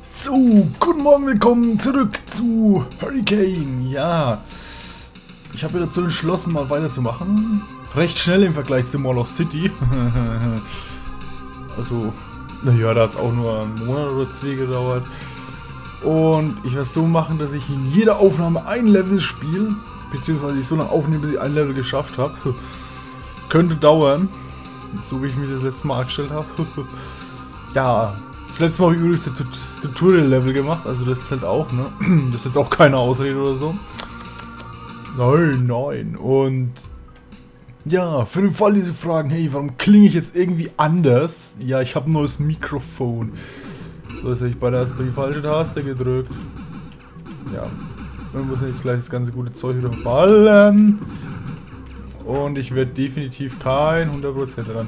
So, guten Morgen, willkommen zurück zu Hurricane. Ja, ich habe mir dazu entschlossen, mal weiterzumachen. Recht schnell im Vergleich zu Mall of City. Also, naja, da hat es auch nur einen Monat oder zwei gedauert. Und ich werde es so machen, dass ich in jeder Aufnahme ein Level spiele. Beziehungsweise ich so lange aufnehme, bis ich ein Level geschafft habe. Könnte dauern. So wie ich mir das letzte Mal angestellt habe. Ja, das letzte Mal habe ich übrigens das Tutorial-Level gemacht. Also das zählt auch, ne? Das ist jetzt auch keine Ausrede oder so. Nein, nein. Und ja, für den Fall diese Fragen, hey, warum klinge ich jetzt irgendwie anders? Ja, ich habe ein neues Mikrofon. So, jetzt habe ich bei der ersten die falsche Taste gedrückt. Ja, man muss nicht gleich das ganze gute Zeug wieder ballern. Und ich werde definitiv kein 100% dran.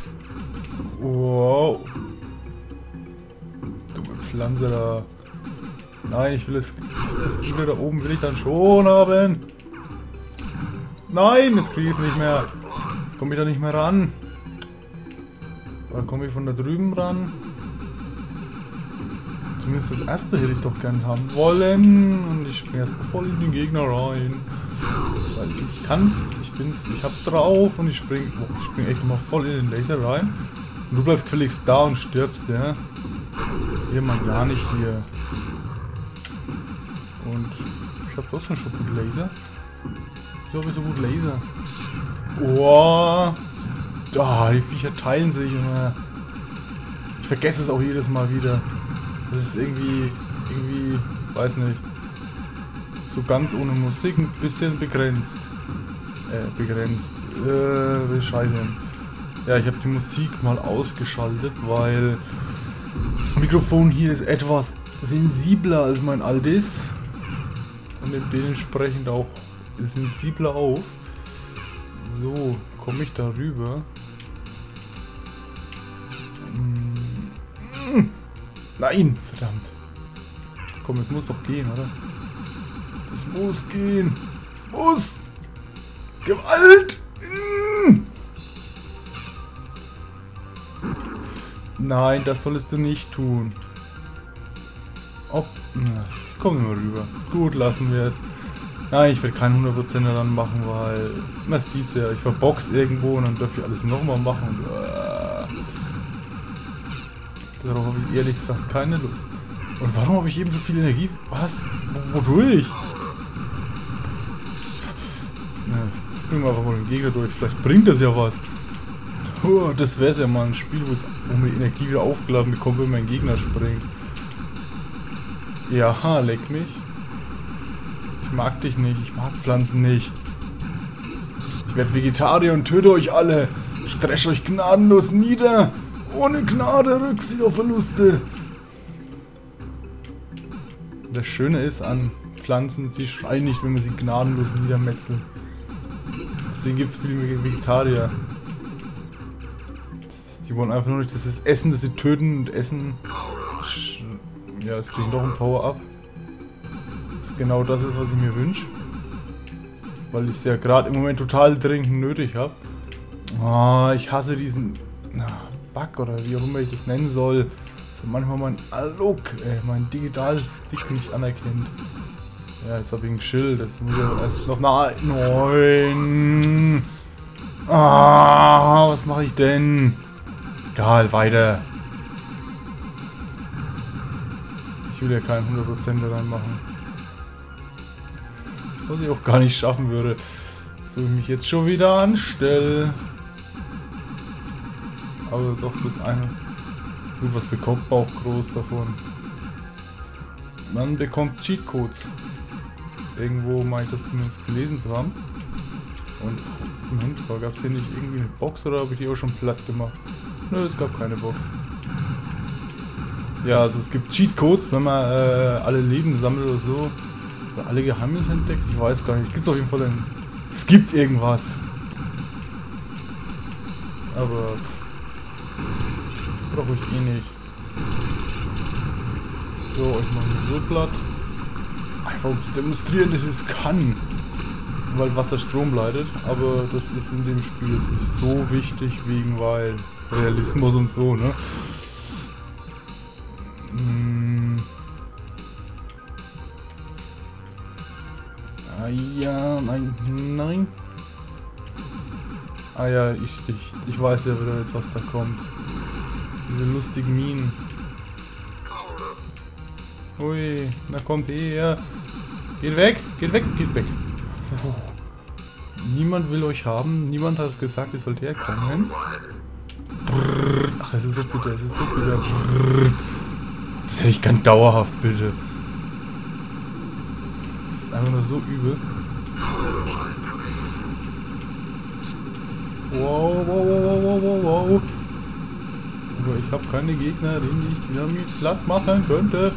Wow. Dumme Pflanze da. Nein, ich will das Ziel da oben will ich dann schon haben. Nein, jetzt kriege ich es nicht mehr. Jetzt komme ich da nicht mehr ran. Dann komme ich von da drüben ran. Zumindest das erste hätte ich doch gern haben wollen. Und ich springe erstmal voll in den Gegner rein. Weil ich kann's, ich hab's drauf und ich spring echt mal voll in den Laser rein. Und du bleibst gefälligst da und stirbst, ja. Hier mal gar nicht hier. Und ich hab trotzdem schon gut Laser. Wieso hab ich so gut Laser? Oh. Die Viecher teilen sich immer. Ich vergesse es auch jedes Mal wieder. Das ist irgendwie, weiß nicht. So ganz ohne Musik, ein bisschen begrenzt. Bescheiden. Ja, ich habe die Musik mal ausgeschaltet, weil das Mikrofon hier ist etwas sensibler als mein altes. Und dementsprechend auch sensibler auf. So, komme ich da rüber? Nein, verdammt. Komm, es muss doch gehen, oder? Das muss gehen. Es muss. Gewalt! Nein, das solltest du nicht tun. Oh, ich komme immer rüber. Gut, lassen wir es. Nein, ich werde keinen 100% daran machen, weil man sieht's ja, ich verbox irgendwo und dann darf ich alles nochmal machen. Und, darauf habe ich ehrlich gesagt keine Lust. Und warum habe ich eben so viel Energie? Was? Wodurch? Ja, springen wir einfach mal den Gegner durch. Vielleicht bringt das ja was. Das wäre es ja mal ein Spiel, wo man die Energie wieder aufgeladen bekommt, wenn mein Gegner springt. Ja, leck mich. Ich mag dich nicht. Ich mag Pflanzen nicht. Ich werde Vegetarier und töte euch alle. Ich dresche euch gnadenlos nieder. Ohne Gnade, Rücksicht auf Verluste. Das Schöne ist an Pflanzen, sie schreien nicht, wenn man sie gnadenlos niedermetzelt. Deswegen gibt es viele Vegetarier. Die wollen einfach nur nicht, das ist Essen, das sie töten und essen. Ja, es kriegt doch ein Power-Up. Das genau das ist, was ich mir wünsche. Weil ich es ja gerade im Moment total dringend nötig habe. Oh, ich hasse diesen Bug oder wie auch immer ich das nennen soll. So manchmal mein mein Digital-Stick nicht anerkennt. Ja, jetzt habe ich ein Schild. Jetzt muss ich aber erst noch nein. Was mache ich denn? Egal, weiter. Ich will ja keinen 100% daran machen. Was ich auch gar nicht schaffen würde. So ich mich jetzt schon wieder anstelle. Aber doch das eine. Gut, was bekommt man auch groß davon? Man bekommt Cheatcodes. Irgendwo meine ich das zumindest gelesen zu haben. Und Moment, gab es hier nicht irgendwie eine Box oder habe ich die auch schon platt gemacht? Nö, es gab keine Box. Ja, also es gibt Cheatcodes, wenn man alle Leben sammelt oder so. Oder alle Geheimnisse entdeckt, ich weiß gar nicht. Es gibt auf jeden Fall es gibt irgendwas. Aber brauche ich eh nicht. So, ich mache so platt. Einfach um zu demonstrieren, dass es kann. Weil Wasser Strom leitet, aber das ist in dem Spiel jetzt nicht so wichtig, weil Realismus und so, ne? ja, nein, nein. Ah ja, ich weiß ja wieder jetzt, was da kommt. Diese lustigen Minen. Ui, na kommt her. Geht weg, geht weg, geht weg. Niemand will euch haben. Niemand hat gesagt, ihr sollt herkommen. Brrr. Ach, es ist so bitter, es ist so bitter. Brrr. Das hätte ich gern dauerhaft, bitte. Das ist einfach nur so übel. Wow, wow, wow, wow, wow, wow. Aber ich habe keine Gegnerin, die ich Dynamit platt machen könnte.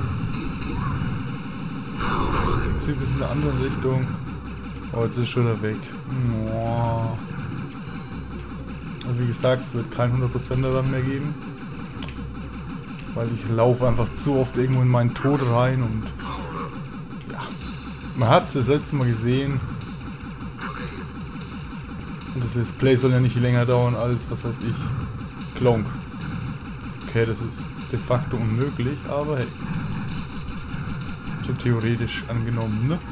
Ich sehe bis in eine andere Richtung. Oh, jetzt ist schon wieder weg. Oh. Also wie gesagt, es wird kein 100% daran mehr geben. Weil ich laufe einfach zu oft irgendwo in meinen Tod rein und... Ja. Man hat es das letzte Mal gesehen. Und das Let's Play soll ja nicht länger dauern als, was weiß ich, Klonk. Okay, das ist de facto unmöglich, aber hey. So theoretisch angenommen, ne?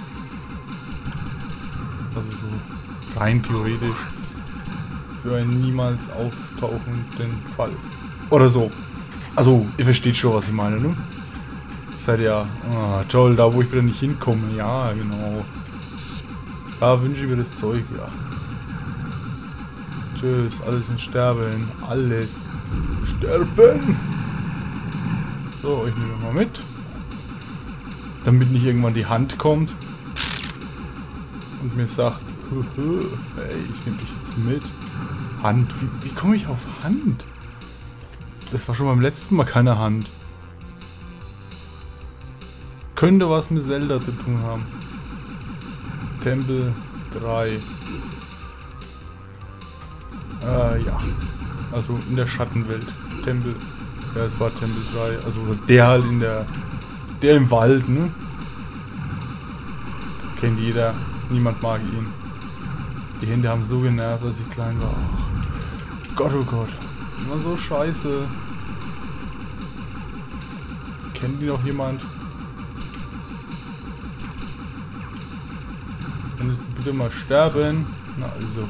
Also so rein theoretisch für einen niemals auftauchenden Fall. Oder so. Also, ihr versteht schon, was ich meine, ne? Seid ja, toll, da wo ich wieder nicht hinkomme. Ja, genau. Da wünsche ich mir das Zeug, ja. Tschüss, alles in Sterben. Alles. Sterben! So, ich nehme mal mit. Damit nicht irgendwann die Hand kommt. Und mir sagt, hey, ich nehme dich jetzt mit. Hand, wie komme ich auf Hand? Das war schon beim letzten Mal keine Hand. Könnte was mit Zelda zu tun haben. Tempel 3. Ja. Also in der Schattenwelt. Tempel. Ja, es war Tempel 3. Also der halt in der... Der im Wald, ne? Kennt jeder. Niemand mag ihn. Die Hände haben so genervt, als ich klein war. Ach, Gott, oh Gott. Immer so scheiße. Kennt die noch jemand? Könntest du bitte mal sterben? Na also.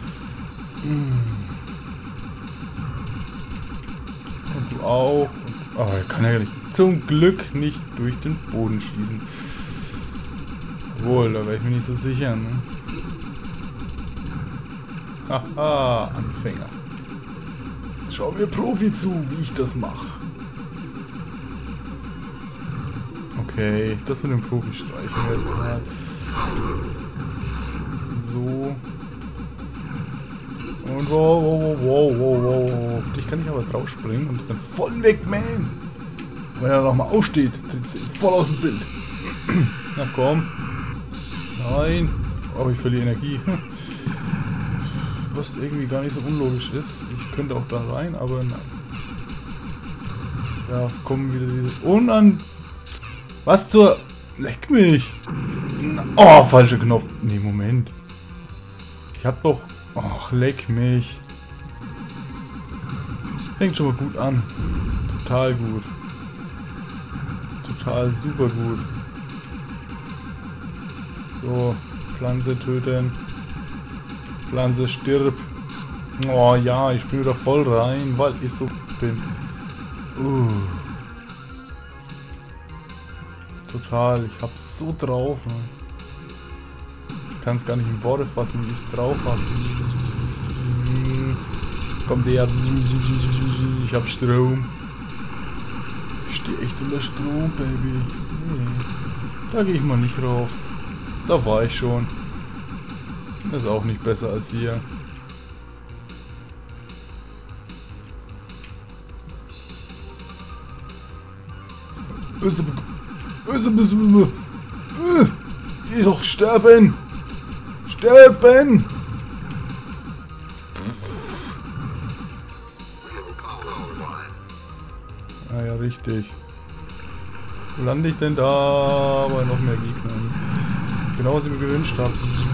Und du auch. Oh, er kann ja nicht. Zum Glück nicht durch den Boden schießen. Wohl, da wäre ich mir nicht so sicher, ne? Haha, Anfänger. Schau mir Profi zu, wie ich das mache. Okay, das mit dem Profi streichen wir jetzt mal. So. Und wow, wow, wow, wow, wow. Auf dich kann ich aber drauf springen und dann voll wegmähen. Wenn er nochmal aufsteht, tritt sie voll aus dem Bild. Na komm. Nein. Oh, ich verliere Energie. Was irgendwie gar nicht so unlogisch ist. Ich könnte auch da rein, aber nein. Ja, kommen wieder diese... Was zur... Leck mich! Oh, falscher Knopf. Nee, Moment. Ich hab doch... Och, leck mich. Fängt schon mal gut an. Total gut. Total super gut. So, Pflanze töten. Pflanze stirb. Oh ja, ich bin wieder voll rein, weil ich so bin. Total, ich hab's so drauf. Ne? Ich kann es gar nicht in Worte fassen, wie ich es drauf habe. Kommt her. Ich hab Strom. Ich stehe echt unter Strom, Baby. Nee. Da gehe ich mal nicht rauf. Da war ich schon. Das ist auch nicht besser als hier. Geh doch sterben! Sterben! Ah ja, richtig. Wo lande ich denn da? Bei noch mehr Gegnern. Genau, was ich mir gewünscht habe.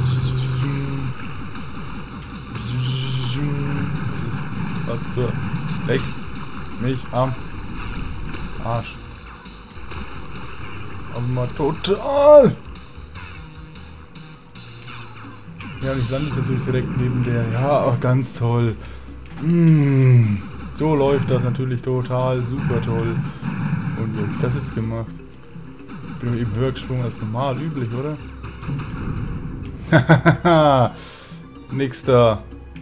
Was zur... Leck mich am Arsch. Aber mal total! Ja, und ich lande jetzt natürlich direkt neben der. Ja, auch ganz toll. So läuft das natürlich total super toll. Und wie habe ich das jetzt gemacht? Ich bin eben höher gesprungen als normal üblich, oder? Hahaha. Nix da.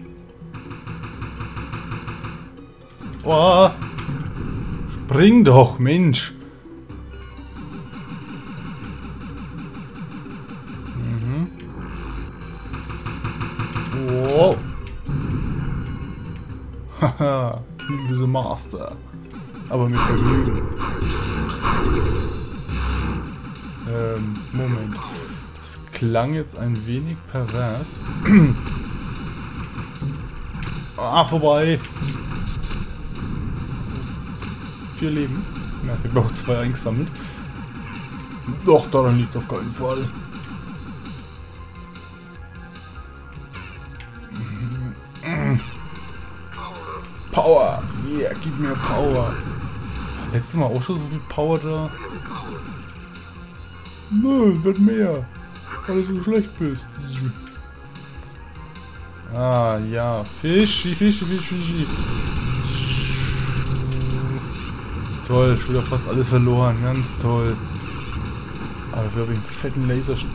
Oh. Spring doch, Mensch. Oh. Haha, kill the Master. Aber mit Vergnügen. Moment. Das klang jetzt ein wenig pervers. Ah, vorbei. 4 Leben. Ja, ich habe noch 2 eingesammelt. Doch, daran liegt auf keinen Fall. Power! Yeah, gib mir Power! Letztes Mal auch schon so viel Power da. Nö, wird mehr. Weil du so schlecht bist. Ah, ja. Fischi, Fischi, Fischi, Fischi. Toll, schon wieder fast alles verloren. Ganz toll. Aber dafür habe ich einen fetten Laserstrahl.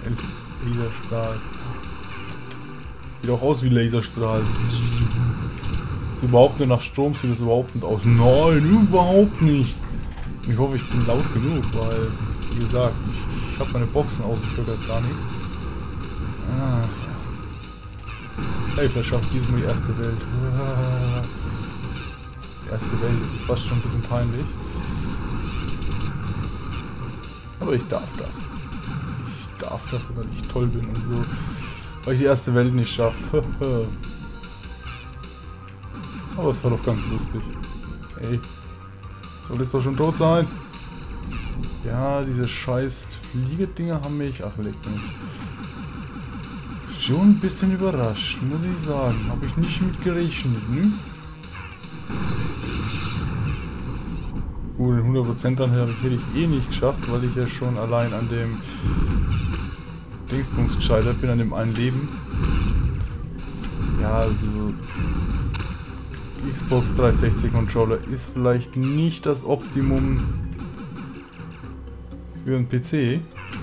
Sieht auch aus wie Laserstrahl. Sieht überhaupt nicht nach Strom, sieht das überhaupt nicht aus. Nein, überhaupt nicht. Ich hoffe, ich bin laut genug, weil, wie gesagt, ich habe meine Boxen aus, ich höre gar nichts. Ah, ja. Hey, vielleicht schaffe ich diesmal die erste Welt. Die erste Welt ist fast schon ein bisschen peinlich. Aber ich darf das. Ich darf das, weil ich toll bin und so. Weil ich die erste Welt nicht schaffe. Aber es war doch ganz lustig. Ey. Soll das doch schon tot sein? Ja, diese scheiß Fliegedinger haben mich... Ach, leck mich. Schon ein bisschen überrascht, muss ich sagen. Habe ich nicht mit gerechnet, ne? Gut, den 100% Anteil hätte ich eh nicht geschafft, weil ich ja schon allein an dem Dingsbums gescheitert bin, an dem einen Leben. Ja, also Xbox 360 Controller ist vielleicht nicht das Optimum für einen PC.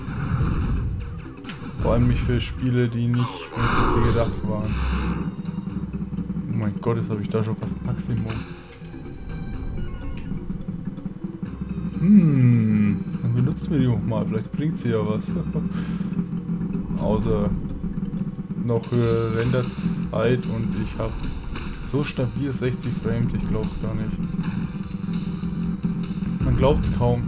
Vor allem nicht für Spiele, die nicht für den PC gedacht waren. Oh mein Gott, jetzt habe ich da schon fast Maximum. Dann benutzen wir die auch mal. Vielleicht bringt sie ja was. Außer noch höhere Renderzeit und ich habe so stabil 60 Frames, ich glaub's gar nicht. Man glaubt's kaum.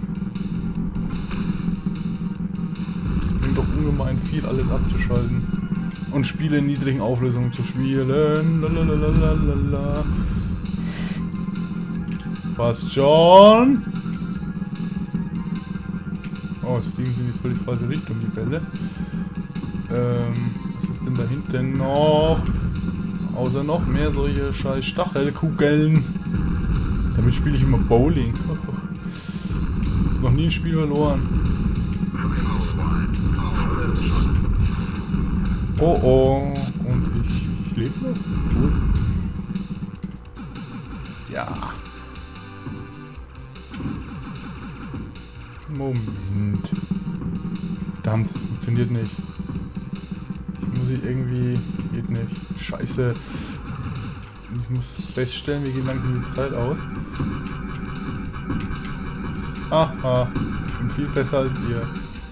Es bringt doch ungemein viel, alles abzuschalten. Und Spiele in niedrigen Auflösungen zu spielen. Lalalala. Passt schon. Oh, jetzt fliegen sie in die völlig falsche Richtung, die Bälle. Was ist denn da hinten noch? Außer noch mehr solche scheiß Stachelkugeln. Damit spiele ich immer Bowling. Noch nie ein Spiel verloren. Oh oh. Und ich lebe noch? Gut. Ja. Moment. Verdammt, das funktioniert nicht. Ich muss ich irgendwie... Geht nicht. Scheiße. Ich muss feststellen, wir gehen langsam die Zeit aus. Aha. Ich bin viel besser als ihr.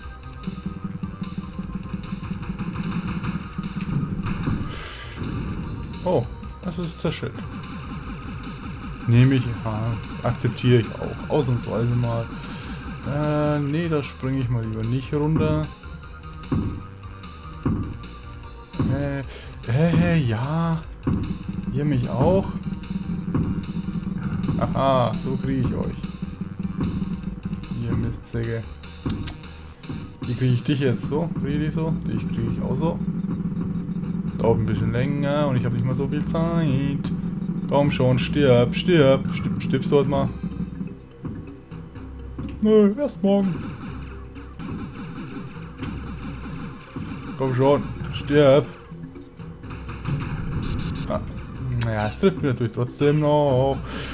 Oh, das ist das Schild. Nehme ich, ja, akzeptiere ich auch. Ausnahmsweise mal. Nee, da springe ich mal lieber nicht runter. Ja. Ihr mich auch. Aha, so kriege ich euch. Ihr Mistsäcke. Wie kriege ich dich jetzt so? Kriege ich dich so? Dich kriege ich auch so. Dauert ein bisschen länger und ich habe nicht mal so viel Zeit. Komm schon, stirb. Stirbst du heute mal? Nö, erst morgen. Komm schon, stirb. Naja, es trifft mich natürlich trotzdem noch.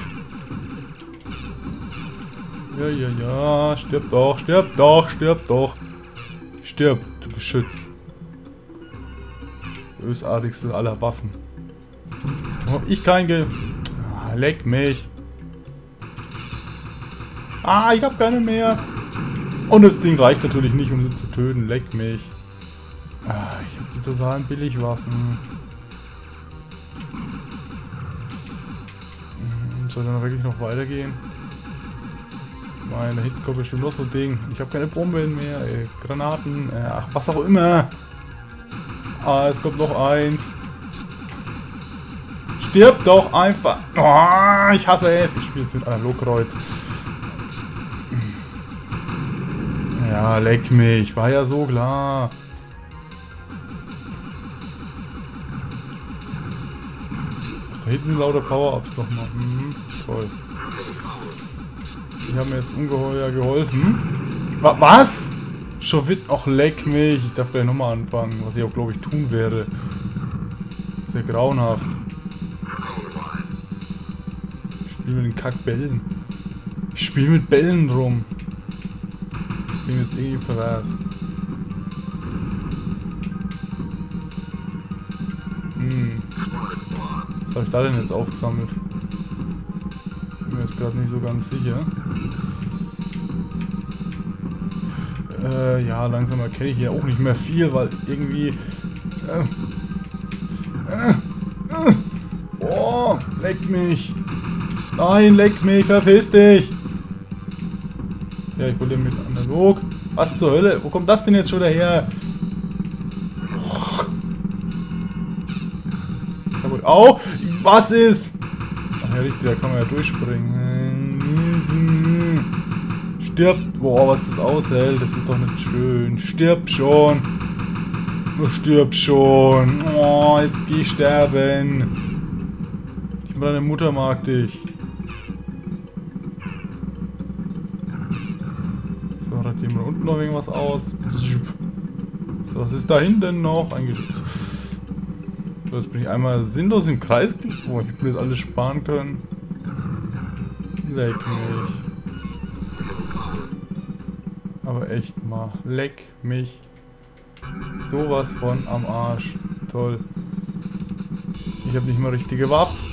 Ja, ja, ja. Stirb doch, stirb doch, stirb doch. Stirb, du Geschütz. Bösartigste aller Waffen. Oh, ich kein leck mich. Ah, ich hab keine mehr. Und das Ding reicht natürlich nicht, um sie zu töten. Leck mich. Ah, ich hab die totalen Billigwaffen. Soll dann wirklich noch weitergehen? Meine, da hinten kommt bestimmt noch so ein Ding. Ich habe keine Bomben mehr. Granaten. Ach, was auch immer. Ah, es kommt noch eins. Stirb doch einfach. Oh, ich hasse es. Ich spiele es mit Analogkreuz. Ja, leck mich. War ja so klar. Da hinten sind lauter Power-Ups nochmal. Toll. Die haben mir jetzt ungeheuer geholfen. Was? Schon wird auch leck mich. Ich darf gleich nochmal anfangen, was ich auch glaube ich tun werde. Sehr grauenhaft. Ich spiele mit den Kackbällen. Ich spiele mit Bällen rum. Ich bin jetzt irgendwie pervers. Was habe ich da denn jetzt aufgesammelt? Bin mir jetzt gerade nicht so ganz sicher. Ja, langsam erkenne ich hier auch nicht mehr viel, weil irgendwie... Oh, leck mich! Nein, leck mich, verpiss dich! Ja, ich wollte mit analog. Was zur Hölle? Wo kommt das denn jetzt schon daher? Au! Was ist? Ach ja, richtig, da kann man ja durchspringen. Stirb! Boah, was das aushält, das ist doch nicht schön. Stirb schon! Stirb schon! Oh, jetzt geh ich sterben! Deine Mutter mag dich. So, hat jemand unten noch irgendwas aus? So, was ist da hinten noch? Ein Geschütz. So, jetzt bin ich einmal sinnlos im Kreis. Oh, ich will jetzt alles sparen können. Leck mich. Aber echt mal. Leck mich. Sowas von am Arsch. Toll. Ich habe nicht mal richtige Waffen.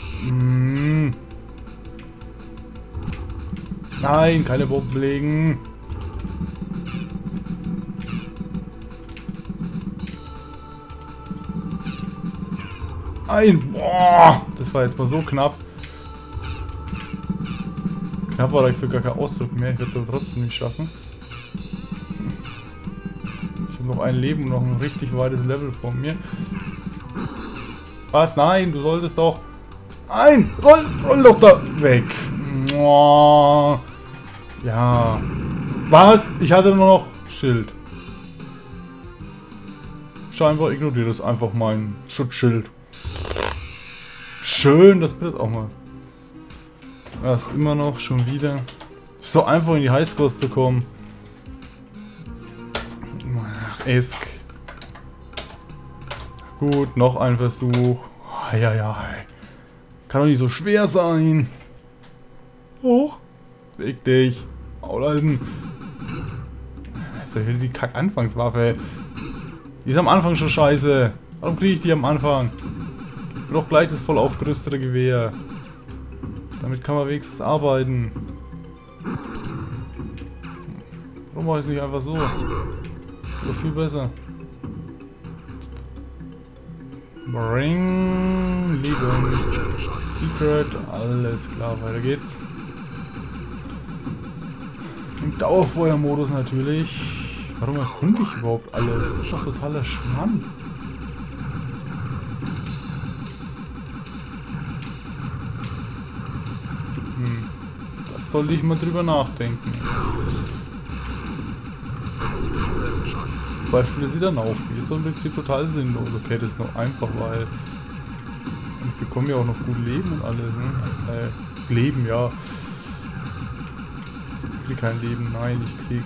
Nein, keine Bomben legen. Ein. Boah, das war jetzt mal so knapp. Knapp war dafür gar kein Ausdruck mehr. Ich werde es aber trotzdem nicht schaffen. Ich habe noch ein Leben und noch ein richtig weites Level vor mir. Was? Nein, du solltest doch... Nein! Roll doch da weg! Oh, ja. Was? Ich hatte nur noch Schild. Scheinbar ignoriert es einfach mein Schutzschild. Schön, das Bild auch mal. Das ist immer noch schon wieder. So einfach in die Highscores zu kommen. Esk. Gut, noch ein Versuch. Ja. Kann doch nicht so schwer sein. Hoch. Weg dich. Maulhalten. Das ist ja wieder die Kack-Anfangswaffe. Die ist am Anfang schon scheiße. Warum kriege ich die am Anfang? Ich brauche gleich das voll aufgerüstete Gewehr. Damit kann man wenigstens arbeiten. Warum mache ich es nicht einfach so? So viel besser. Bring, Leben, Secret, alles klar, weiter geht's. Im Dauerfeuermodus natürlich. Warum erkunde ich überhaupt alles? Das ist doch totaler Schmarrn. Das sollte ich mal drüber nachdenken. Beispiel sie dann aufgeht. Ist doch im Prinzip total sinnlos. Okay, das ist noch einfach, weil ich bekomme ja auch noch gut Leben und alles, ne? Leben, ja. Ich krieg kein Leben, nein, ich krieg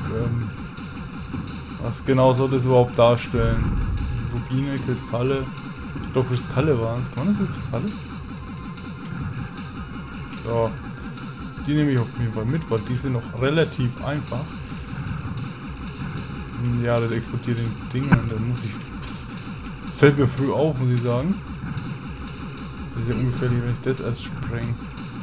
was genau soll das überhaupt darstellen? Rubine, Kristalle. Ich glaube Kristalle waren es. Kann man das mit Kristalle? So. Die nehme ich auf jeden Fall mit, weil die sind noch relativ einfach. Ja, das explodiert den Ding und dann muss ich... Fällt mir früh auf, muss ich sagen. Das ist ja ungefährlich, wenn ich das erst spreng.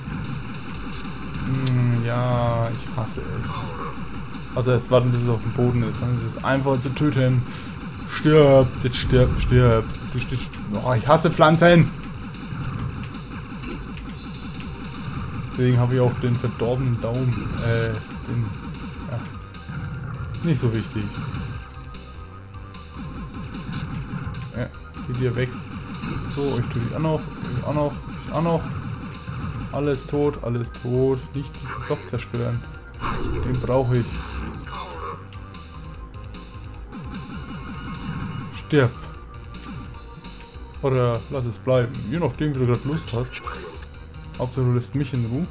Ja, ich hasse es. Also erst warten, bis es auf dem Boden ist. Dann ist es einfach zu töten. Stirb, jetzt stirb, stirb. Oh, ich hasse Pflanzen. Deswegen habe ich auch den verdorbenen Daumen. Ja. Nicht so wichtig. Ja, geht hier weg. So, ich tue dich auch noch. Ich auch noch. Ich auch noch. Alles tot, alles tot. Nicht diesen Block zerstören. Den brauche ich. Stirb. Oder lass es bleiben. Je nachdem, wie du gerade Lust hast. Hauptsache du lässt mich in Ruhe.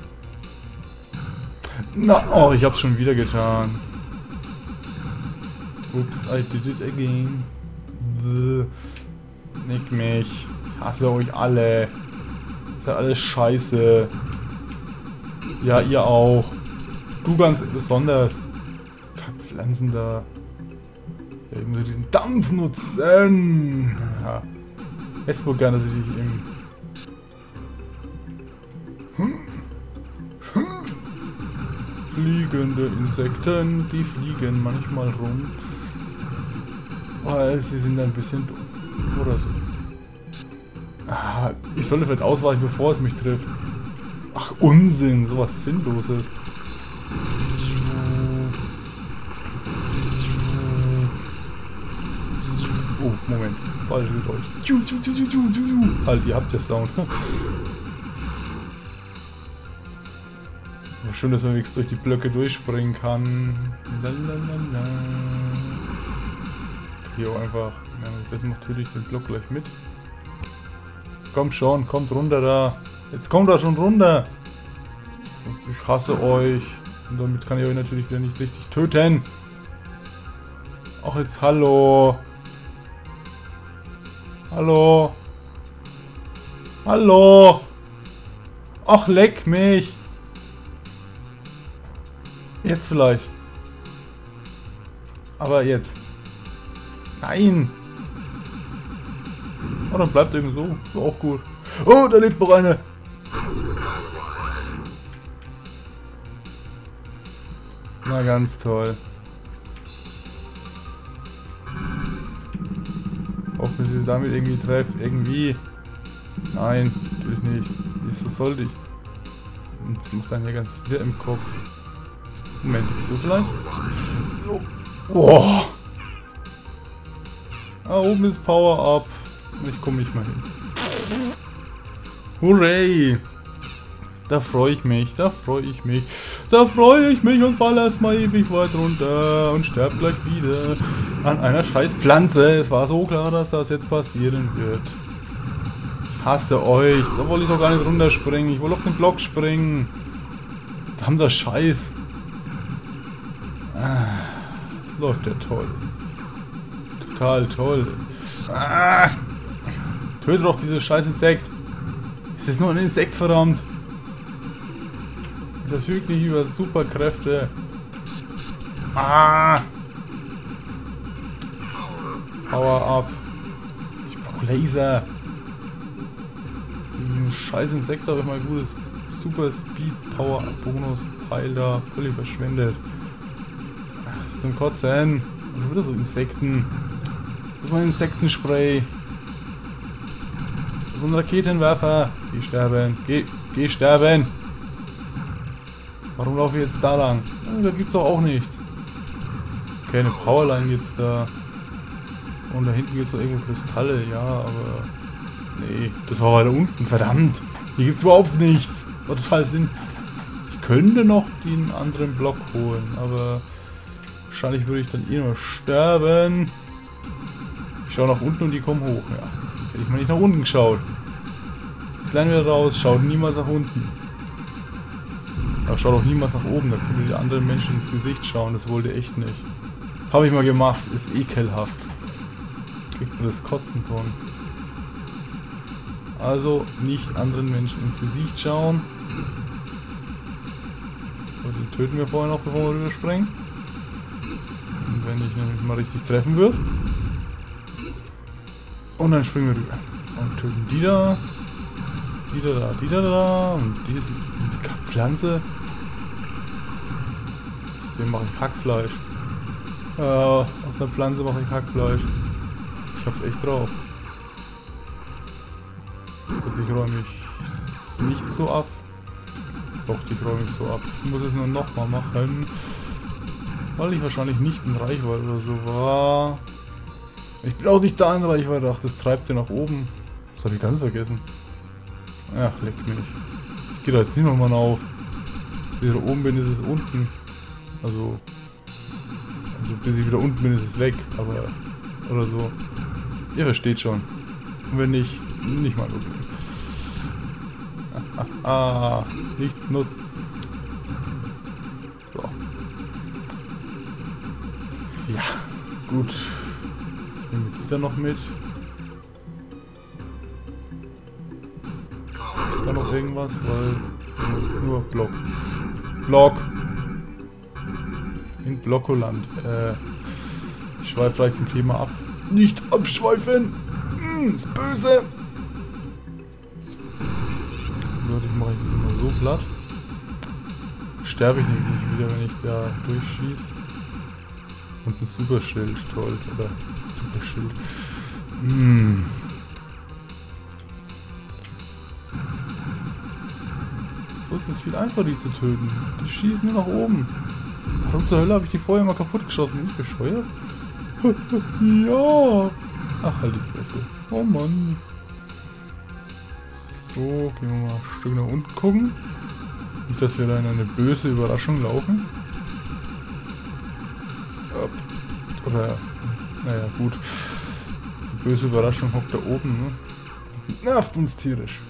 Na, oh, ich hab's schon wieder getan. Ups, I did it again. Nick mich. Ich hasse euch alle. Ist ja alles scheiße. Ja, ihr auch. Du ganz besonders. Pflanzen da. Ja, irgendwie diesen Dampf nutzen. Ja. Esst wohl gerne, dass ich dich im... Fliegende Insekten, die fliegen manchmal rum. Weil sie sind ein bisschen dumm. Oder so. Ah, ich sollte vielleicht ausweichen, bevor es mich trifft. Ach, Unsinn, sowas Sinnloses. Oh, Moment. Falsch Geräusch. Halt, ihr habt ja Sound. Schön, dass man wenigstens durch die Blöcke durchspringen kann. Lalalala. Hier einfach. Ja, das macht natürlich den Block gleich mit. Kommt schon, kommt runter da. Jetzt kommt er schon runter. Ich hasse euch. Und damit kann ich euch natürlich wieder nicht richtig töten. Ach jetzt hallo. Hallo. Hallo. Ach leck mich. Jetzt vielleicht. Aber jetzt. Nein. Oh, dann bleibt irgendwie so. Ist auch gut. Oh, da lebt noch eine. Na, ganz toll. Hoffen, dass ich sie damit irgendwie treffe. Irgendwie. Nein, natürlich nicht. Wieso sollte ich? Das macht dann hier ganz wirr im Kopf. Moment, so vielleicht? So. Oh. Da oben ist Power Up. Ich komme nicht mal hin. Hooray! Da freue ich mich, da freue ich mich. Da freue ich mich und falle erstmal ewig weit runter und sterbe gleich wieder an einer scheiß Pflanze. Es war so klar, dass das jetzt passieren wird. Ich hasse euch. Da wollte ich doch gar nicht runterspringen. Ich wollte auf den Block springen. Verdammter Scheiß. Das läuft ja toll. Total toll. Töte doch dieses scheiß Insekt. Es ist nur ein Insekt, verdammt. Es verfügt nicht über Superkräfte. Power up. Ich brauche Laser. Ein scheiß Insekt habe ich mal ein gutes Super Speed Power Bonus Teil da völlig verschwendet. Das ist zum Kotzen. Und wieder so Insekten. Das ist mein Insektenspray. Das ist ein Raketenwerfer. Geh sterben. Geh sterben. Warum laufe ich jetzt da lang? Da gibt's doch auch nichts. Okay, eine Powerline gibt's da. Und da hinten gibt's doch irgendwo Kristalle. Ja, aber... Nee, das war weiter unten. Verdammt. Hier gibt's überhaupt nichts. War total Sinn. Ich könnte noch den anderen Block holen, aber... Wahrscheinlich würde ich dann eh nur sterben. Ich schaue nach unten und die kommen hoch. Ja, hätte ich mal nicht nach unten geschaut. Jetzt lernen wir raus. Schaut niemals nach unten. Aber schaut auch niemals nach oben. Da können wir die anderen Menschen ins Gesicht schauen. Das wollte echt nicht. Habe ich mal gemacht. Ist ekelhaft. Kriegt man das Kotzen von. Also nicht anderen Menschen ins Gesicht schauen. So, den töten wir vorher noch, bevor wir rüberspringen. Und wenn ich nämlich mal richtig treffen würde. Und dann springen wir rüber. Und töten die da. Die da, die da. Und die Pflanze. Aus dem mache ich Hackfleisch. Aus einer Pflanze mache ich Hackfleisch. Ich hab's echt drauf. So, die räume ich nicht so ab. Doch, die räume ich so ab. Ich muss es nur nochmal machen. Weil ich wahrscheinlich nicht in Reichweite oder so war. Ich bin auch nicht da in Reichweite. Ach, das treibt ja nach oben. Das habe ich ganz vergessen. Ach, leck mich. Ich gehe da jetzt nicht nochmal auf. Bis ich da oben bin, ist es unten. Also bis ich wieder unten bin, ist es weg. Aber, oder so. Ihr versteht schon. Und wenn nicht, nicht mal okay. Nichts nutzt. So. Ja, gut. Ich nehme dieser noch mit. Da noch irgendwas, weil nur Block. Block! In Blockoland. Ich schweife vielleicht vom Thema ab. Nicht abschweifen! Ist böse! So, das mache ich immer so platt. Sterbe ich nämlich nicht wieder, wenn ich da durchschieße. Und ein Superschild, toll, oder? Superschild. So ist es viel einfacher, die zu töten. Die schießen nur nach oben. Warum zur Hölle habe ich die vorher mal kaputt geschossen? Bin ich bescheuert? Ja! Ach, halt die Fresse. Oh Mann. So, gehen wir mal ein Stück nach unten gucken. Nicht, dass wir da in eine böse Überraschung laufen. Oder, naja, gut. Die böse Überraschung hockt da oben, ne? Nervt uns tierisch.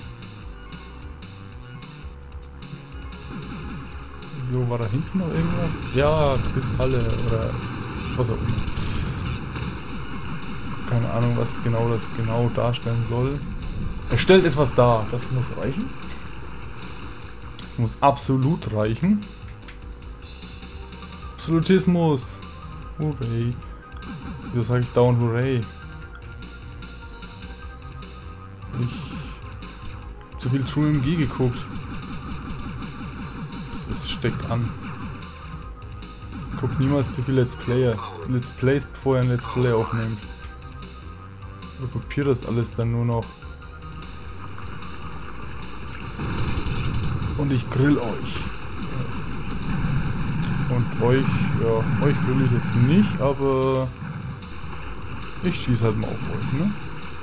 So, war da hinten noch irgendwas? Ja, Kristalle oder was auch immer. Keine Ahnung, was genau das genau darstellen soll. Er stellt etwas dar. Das muss reichen. Das muss absolut reichen. Absolutismus. Hooray. Wieso sage ich dauernd Hooray? Ich hab zu viel True MG geguckt. Es steckt an. Guckt niemals zu viel Let's Plays, bevor er ein Let's Play aufnimmt. Ich kopiere das alles dann nur noch. Und ich grill euch. Und euch, ja, euch grill ich jetzt nicht, aber ich schieße halt mal auf euch, ne?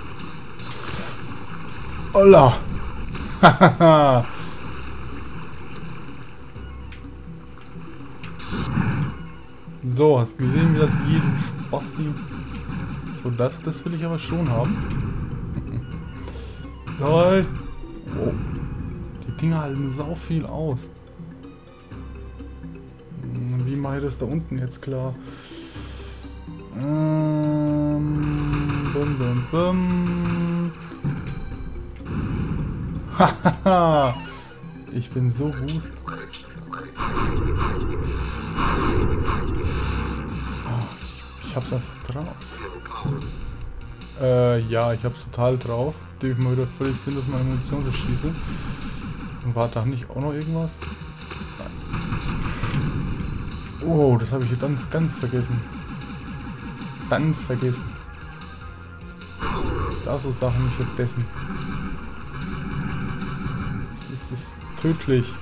Holla! Hahaha! So, hast gesehen, wie das geht, du Spasti? So, das will ich aber schon haben. Toll! Oh. Die Dinger halten sau viel aus. Wie mache ich das da unten jetzt klar? Bum, bum, bum. Hahaha! Ich bin so gut. Ich hab's einfach drauf. Ja, ich hab's total drauf. Dem ich mal wieder völlig sinnlos meine Munition verschieße. Und war da nicht auch noch irgendwas? Nein. Oh, das habe ich ganz vergessen. Ganz vergessen. Da so Sachen nicht vergessen. Das ist tödlich.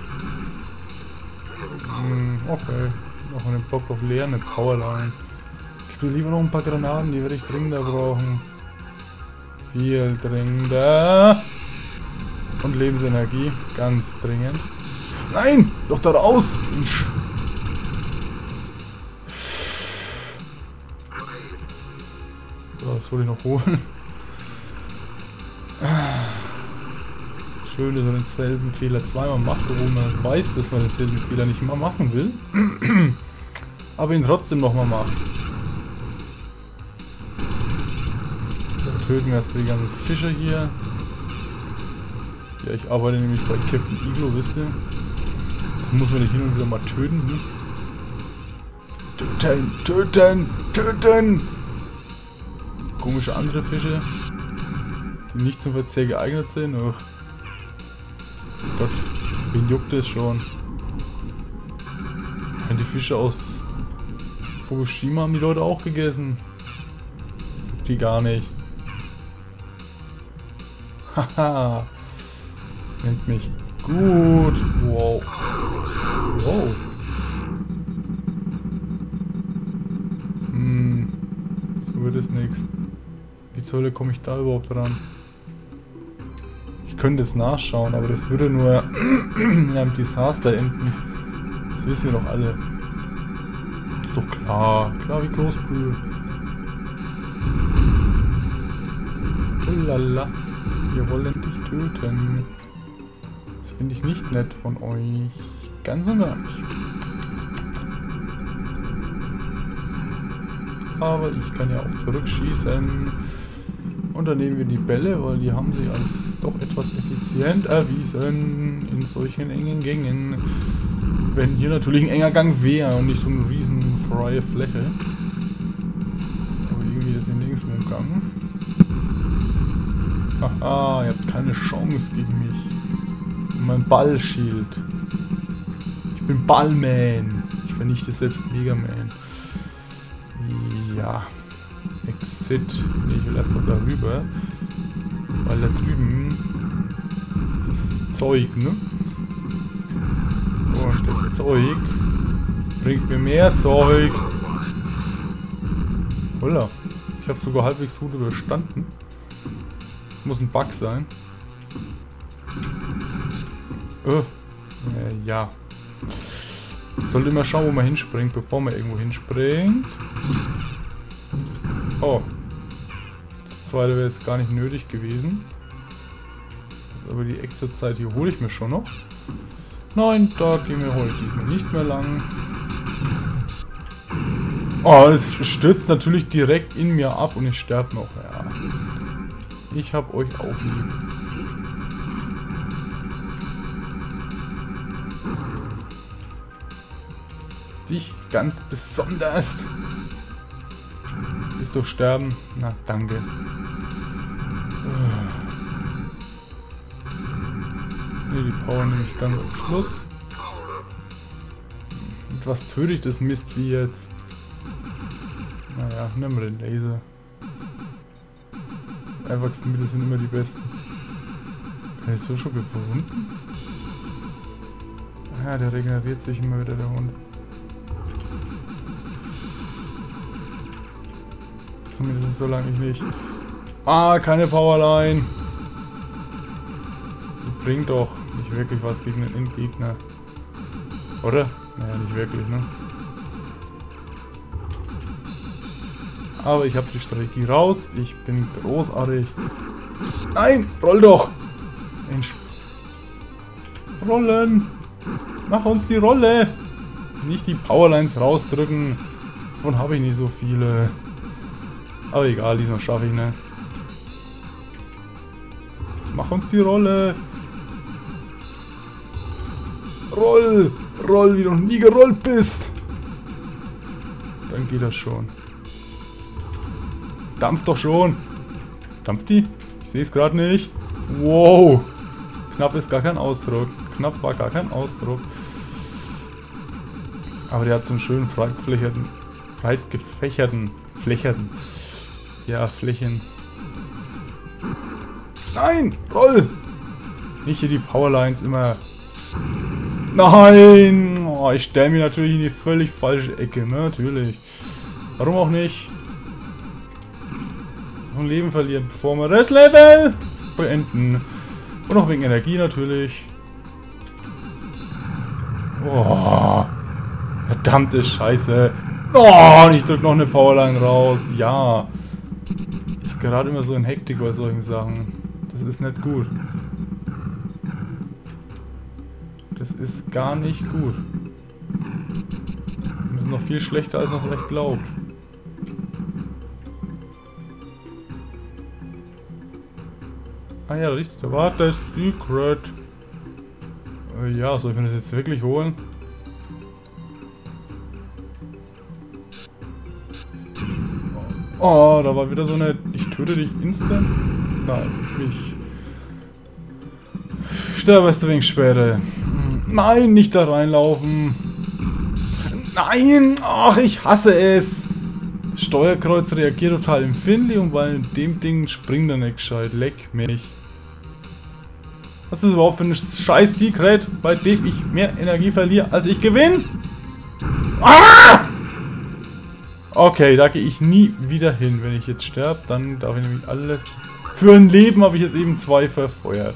Okay. Noch einen Block auf leer, eine Powerline. Ich will lieber noch ein paar Granaten, die werde ich dringender brauchen. Viel dringender. Und Lebensenergie, ganz dringend. Nein! Doch da raus! Mensch. So, das wollte ich noch holen. Schön, dass man denselben Fehler zweimal macht, obwohl man weiß, dass man denselben Fehler nicht mal machen will. Aber ihn trotzdem nochmal macht. Dann töten wir erstmal die ganzen Fische hier. Ja, ich arbeite nämlich bei Captain Iglo, wisst ihr? Muss man nicht hin und wieder mal töten? Hm? Töten, töten, töten! Komische andere Fische, die nicht zum Verzehr geeignet sind. Oh Gott, wen juckt es schon? Die Fische aus Fukushima haben die Leute auch gegessen. Das juckt die gar nicht. Haha. Nennt mich gut. Wow. Wow. So wird es nichts. Wie zur Hölle komme ich da überhaupt ran? Ich könnte es nachschauen, aber das würde nur in einem Desaster enden. Das wissen wir doch alle. Ist doch klar. Klar wie Großbrühe. Lala. Wir wollen dich töten. Das finde ich nicht nett von euch. Ganz und gar nicht. Aber ich kann ja auch zurückschießen. Und dann nehmen wir die Bälle, weil die haben sich als doch etwas effizient erwiesen in solchen engen Gängen. Wenn hier natürlich ein enger Gang wäre und nicht so eine riesen freie Fläche. Aber irgendwie ist hier nirgends mehr im Gang. Haha, ihr habt keine Chance gegen mich. Und mein Ballschild. Ich bin Ballman. Ich vernichte selbst Megaman. Ja. Exit. Nee, ich will erst noch darüber. Weil da drüben ist Zeug, ne? Und das Zeug bringt mir mehr Zeug. Holla. Ich habe sogar halbwegs gut überstanden. Muss ein Bug sein. Ja. Ich sollte immer schauen, wo man hinspringt, bevor man irgendwo hinspringt. Oh. Das zweite wäre jetzt gar nicht nötig gewesen. Aber die extra Zeit hier hole ich mir schon noch. Nein, da gehen wir heute diesmal nicht mehr lang. Oh, es stürzt natürlich direkt in mir ab und ich sterbe noch. Ja. Ich hab euch auch lieb. Dich ganz besonders. Willst du sterben? Na, danke. Ne, die Power nehme ich ganz am Schluss. Mit was töte ich das Mist wie jetzt? Naja, nehmen wir den Laser. Erwachsene sind immer die besten. Kann ich so schon gefunden? Ja, der regeneriert sich immer wieder, der Hund. Zumindest so lange ich nicht. Ah, keine Powerline. Die bringt doch nicht wirklich was gegen den Endgegner. Oder? Naja, nicht wirklich, ne? Aber ich habe die Strategie raus. Ich bin großartig. Nein, roll doch. Mensch. Rollen. Mach uns die Rolle. Nicht die Powerlines rausdrücken. Davon habe ich nicht so viele. Aber egal, diesmal schaffe ich ne. Mach uns die Rolle. Roll. Roll, wie du noch nie gerollt bist. Dann geht das schon. Dampft doch schon. Dampft die? Ich sehe es gerade nicht. Wow. Knapp ist gar kein Ausdruck. Knapp war gar kein Ausdruck. Aber der hat so einen schönen breit gefächerten Flächen. Ja, Flächen. Nein! Roll! Nicht hier die Powerlines immer. Nein! Oh, ich stelle mich natürlich in die völlig falsche Ecke, ne? Natürlich. Warum auch nicht? Noch ein Leben verlieren, bevor wir das Level beenden. Und noch wegen Energie natürlich. Oh, verdammte Scheiße. Oh, und ich drück noch eine Powerline raus. Ja. Ich gerate immer so in Hektik bei solchen Sachen. Das ist nicht gut. Das ist gar nicht gut. Wir sind noch viel schlechter, als man vielleicht glaubt. Ah ja, richtig. Da war das Secret. Ja, soll ich mir das jetzt wirklich holen? Oh, da war wieder so eine... Ich töte dich instant? Nein, ich... Sterbest du wegen Sperre. Nein, nicht da reinlaufen. Nein! Ach, ich hasse es! Das Steuerkreuz reagiert total empfindlich und bei dem Ding springt er nicht gescheit. Leck mich. Was ist das überhaupt für ein scheiß Secret, bei dem ich mehr Energie verliere, als ich gewinne? Ah! Okay, da gehe ich nie wieder hin. Wenn ich jetzt sterbe, dann darf ich nämlich alles... Für ein Leben habe ich jetzt eben 2 verfeuert.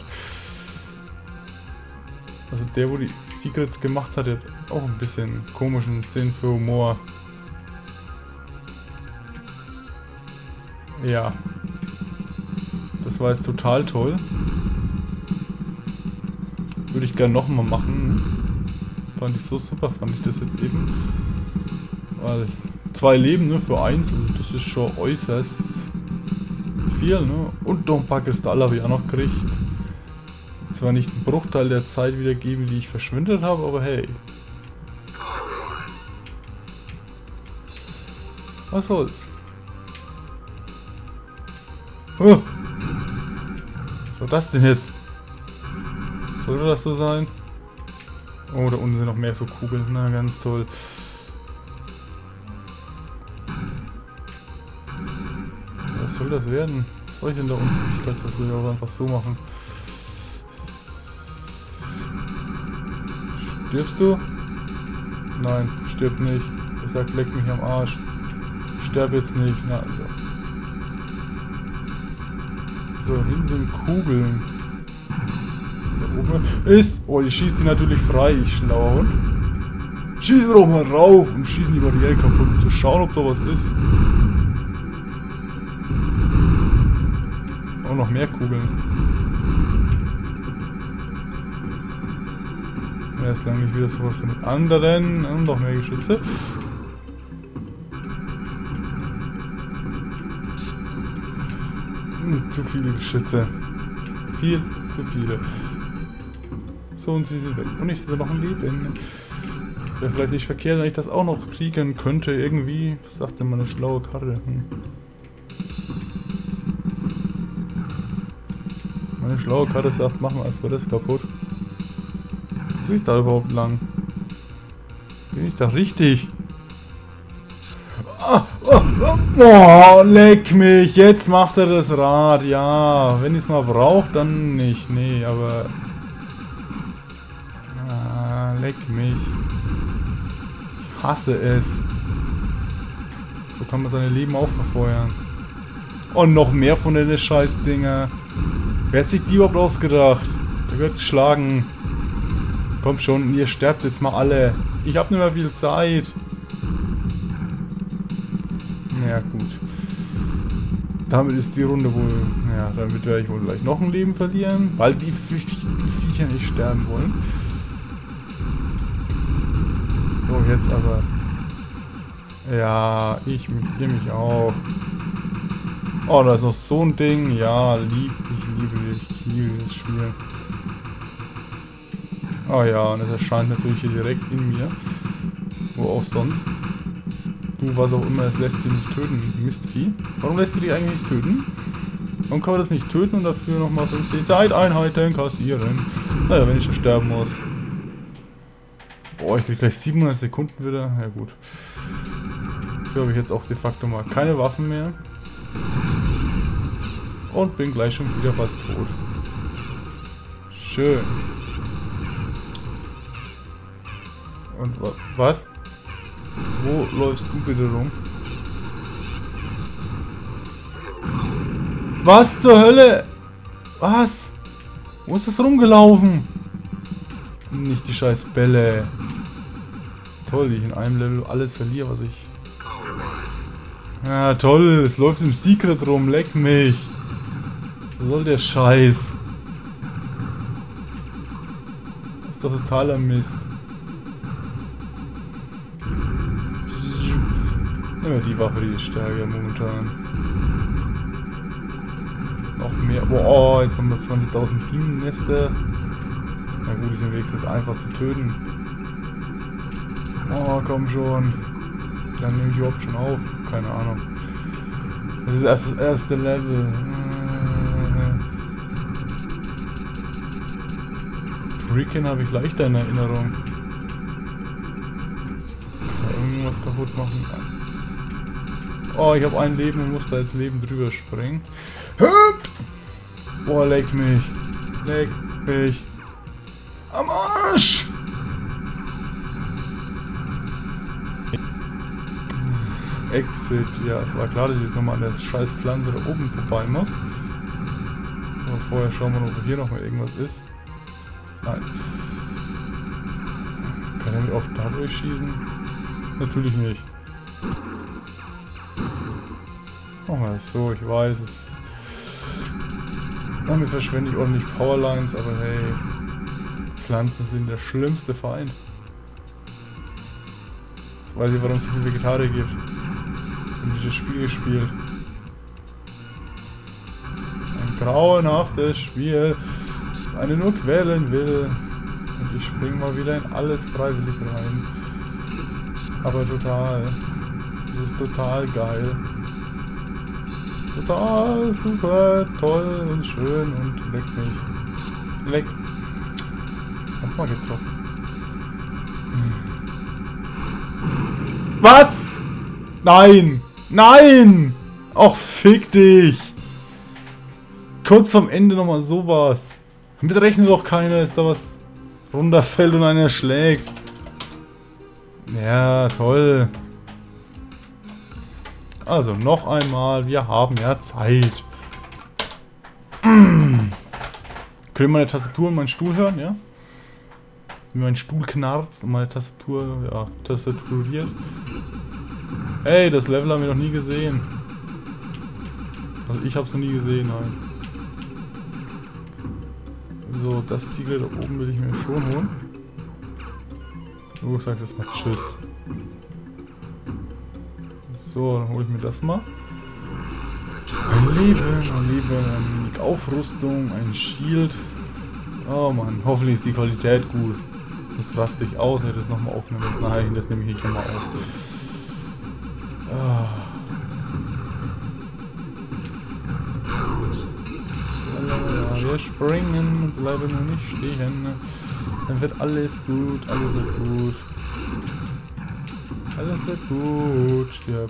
Also der, wo die Secrets gemacht hat, der hat auch ein bisschen komischen Sinn für Humor. Ja. Das war jetzt total toll. Würde ich gerne nochmal machen. Fand ich so super, fand ich das jetzt eben. Weil 2 Leben, ne, für 1, also das ist schon äußerst viel, ne. Und noch ein paar Kristalle habe ich auch noch gekriegt. Zwar nicht einen Bruchteil der Zeit wiedergeben, die ich verschwendet habe, aber hey. Was soll's? Oh. Was war das denn jetzt? Sollte das so sein? Oh, da unten sind noch mehr so Kugeln. Na, ganz toll. Was soll das werden? Was soll ich denn da unten? Ich glaube, das will ich auch einfach so machen. Stirbst du? Nein, stirb nicht. Ich sag, leck mich am Arsch. Sterb jetzt nicht. Na, also. So, hinten sind Kugeln. Da oben ist... Oh, ich schieße die natürlich frei, ich schlauer Hund. Schieße doch mal rauf und schießen die Barriere kaputt, um zu schauen, ob da was ist. Oh, noch mehr Kugeln. Erst lange nicht wieder sowas von den anderen. Und noch mehr Geschütze. Zu viele Geschütze. Viel zu viele. So, und sie sind weg. Und ich sehe noch ein Leben. Wäre vielleicht nicht verkehrt, wenn ich das auch noch kriegen könnte. Irgendwie. Was sagt denn meine schlaue Karre? Meine schlaue Karte sagt, machen wir erstmal das kaputt. Wo bin ich da überhaupt lang? Bin ich da richtig? Oh, leck mich! Jetzt macht er das Rad. Ja, wenn ich es mal brauche, dann nicht. Nee, aber... Ah, leck mich. Ich hasse es. So kann man seine Leben auch verfeuern. Und noch mehr von den Scheißdinger. Wer hat sich die überhaupt ausgedacht? Der wird geschlagen. Kommt schon, ihr sterbt jetzt mal alle. Ich habe nicht mehr viel Zeit. Ja, gut. Damit ist die Runde wohl... Ja, damit werde ich wohl gleich noch ein Leben verlieren. Weil die Viecher nicht sterben wollen. So, jetzt aber... Ja, ich nehme mich auch. Oh, da ist noch so ein Ding. Ja, ich liebe das Spiel. Oh ja, und es erscheint natürlich hier direkt in mir. Wo auch sonst. Du, was auch immer, es lässt sie nicht töten. Mistvieh. Warum lässt du die eigentlich nicht töten? Warum kann man das nicht töten und dafür nochmal 50 Zeiteinheiten kassieren? Naja, wenn ich schon sterben muss. Boah, ich krieg gleich 700 Sekunden wieder. Ja gut. Dafür habe ich jetzt auch de facto mal keine Waffen mehr. Und bin gleich schon wieder fast tot. Schön. Und was? Wo läufst du bitte rum? Was zur Hölle? Was? Wo ist das rumgelaufen? Nicht die scheiß Bälle. Toll, wie ich in einem Level alles verliere, was ich... Ja, toll, es läuft im Secret rum, leck mich. Was soll der Scheiß? Das ist doch totaler Mist. Immer die Waffe, die ist stärker momentan. Noch mehr. Oh, jetzt haben wir 20.000 Bienennester. Na gut, die sind wenigstens einfach zu töten. Oh, komm schon. Dann nehme ich überhaupt schon auf. Keine Ahnung. Das ist erst das erste Level. Turrican habe ich leichter in Erinnerung. Kann man irgendwas kaputt machen? Oh, ich habe ein Leben und muss da jetzt Leben drüber springen. Boah, leck mich. Leck mich. Am Arsch! Exit. Ja, es war klar, dass ich jetzt nochmal an der scheiß Pflanze da oben vorbei muss. Aber vorher schauen wir noch, ob hier noch mal irgendwas ist. Nein. Kann er mich auch da durchschießen? Natürlich nicht. Machen wir es so, ich weiß es. Damit verschwende ich ordentlich Powerlines, aber hey. Pflanzen sind der schlimmste Feind. Jetzt weiß ich, warum es so viele Vegetarier gibt. Und dieses Spiel gespielt. Ein grauenhaftes Spiel, das einen nur quälen will. Und ich spring mal wieder in alles freiwillig rein. Aber total. Das ist total geil. Total super, toll und schön und leck mich. Leck. Nochmal getroffen. Was? Nein! Nein! Och, fick dich! Kurz vorm Ende nochmal sowas. Damit rechnet doch keiner, dass da was runterfällt und einer schlägt. Ja, toll. Also noch einmal, wir haben ja Zeit. Können wir meine Tastatur und meinen Stuhl hören, ja? Wie mein Stuhl knarzt und meine Tastatur, ja, tastaturiert. Ey, das Level haben wir noch nie gesehen. Also ich hab's noch nie gesehen, nein. So, das Ziegel da oben will ich mir schon holen. Du sagst jetzt mal Tschüss. So, dann hole ich mir das mal. Ein Leben, ein wenig Aufrüstung, ein Shield. Oh Mann, hoffentlich ist die Qualität gut. Das raste ich aus, wenn ich das nochmal aufnehme. Nein, das nehme ich nicht nochmal auf. Ah. Wir springen und bleiben nur nicht stehen. Dann wird alles gut, alles wird gut. Alles wird gut, stirb.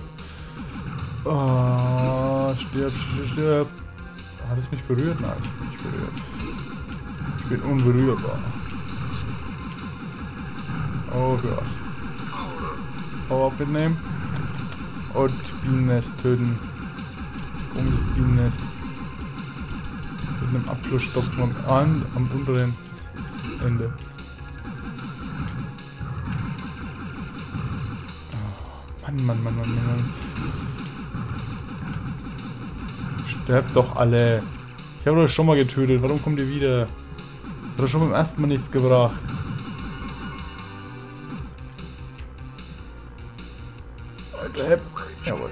Oh, stirb, stirb. Hat es mich berührt? Nein, es hat mich nicht berührt. Ich bin unberührbar. Oh Gott. Power-Up mitnehmen. Und Bienennest töten. Um das Bienennest. Mit einem Abfluss stopfen am unteren Ende. Oh, Mann. Sterbt doch alle. Ich habe doch schon mal getötet. Warum kommt ihr wieder? Hat doch schon beim ersten Mal nichts gebracht. Jawohl.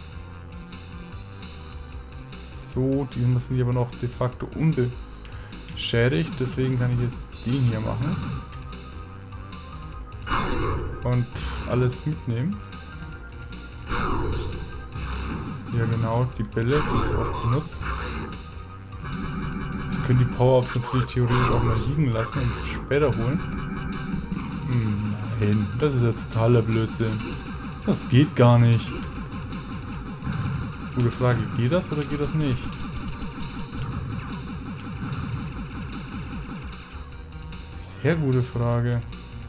So, diesmal sind die aber noch de facto unbeschädigt. Deswegen kann ich jetzt den hier machen. Und alles mitnehmen. Ja genau, die Bälle, die ich oft benutzt. Ich könnte die Power-Ups natürlich theoretisch auch mal liegen lassen und später holen. Nein, das ist ja totaler Blödsinn. Das geht gar nicht. Gute Frage, geht das oder geht das nicht? Sehr gute Frage.